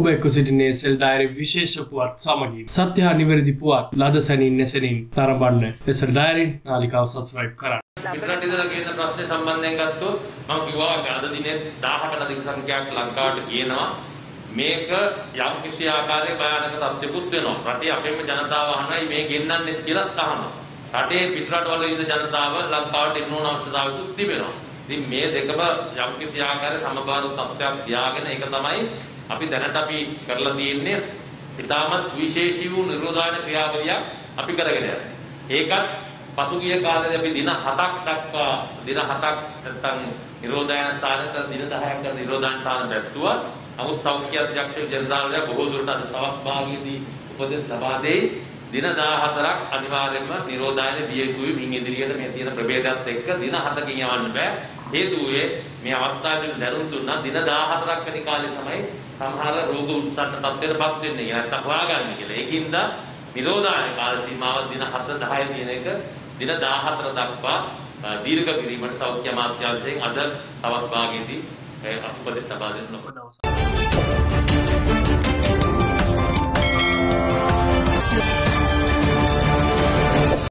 ඔබ එක්ක සිටින්නේ සෙල් ඩයරි විශේෂ පුවත් සමගින්. සත්‍ය හා නිවැරදි පුවත් ලද සැනින් නැසෙනින් තරඹන්න සෙල් ඩයරි නාලිකාව සබ්ස්ක්‍රයිබ් කරන්න. පිටරට ඉඳලා කියන ප්‍රශ්නේ සම්බන්ධයෙන් ගත්තොත් මම කිව්වා අද දිනේ 1000කට අධික සංඛ්‍යාවක් ලංකාවට කියනවා. මේක යම් කිසි ආකාරයක භයානක තත්ත්වයකට වෙනවා. රටේ අපේම ජනතාව අහනයි මේ ගෙන්නන්නේ කියලා අහනවා. රටේ පිටරටවල ඉන්න ජනතාව ලංකාවට එන්න ඕන අවශ්‍යතාවයකුත් තිබෙනවා. ඉතින් මේ දෙකම යම් කිසි ආකාරයක සමබර තත්ත්වයක් තියාගෙන ඒක තමයි අපි දැනට අපි කරලා තියෙන්නේ. ඊටමත් විශේෂී වූ නිරෝධායන ක්‍රියාවලියක් අපි කරගෙන යනවා. ඒකත් පසුගිය කාලේදී අපි දින 7ක් දක්වා දින 7ක් නැත්නම් නිරෝධායන ස්ථානට දින 10ක් කරන නිරෝධායන ස්ථාන පැවැත්තුවා. නමුත් සෞඛ්‍ය අධ්‍යක්ෂ ජනරාල්ලා බොහෝ දුරට අද සවස් භාගයේදී උපදෙස් ලබා දෙයි. දින 14ක් අනිවාර්යයෙන්ම නිරෝධායන විය යුතුයි. මින් ඉදිරියට මේ තියෙන ප්‍රභේදات එක්ක දින 7කින් යවන්න බෑ. හේතුවේ මේ අවස්ථාවේදී දැනුම් දුන්නා දින 14ක් වැනි කාලේ තමයි සමහර රෝග උත්සන්න තත්ත්වයකටපත් වෙන්නේ. නැත්නම් හොයාගන්න කියලා. ඒකින්ද නිරෝධායන කාල සීමාව දින 7 10 තියෙන එක දින 14 දක්වා දීර්ඝ කිරීමට සෞඛ්‍ය අමාත්‍යාංශයෙන් අද සවස් භාගයේදී උපදෙස් ලබා දෙනවා.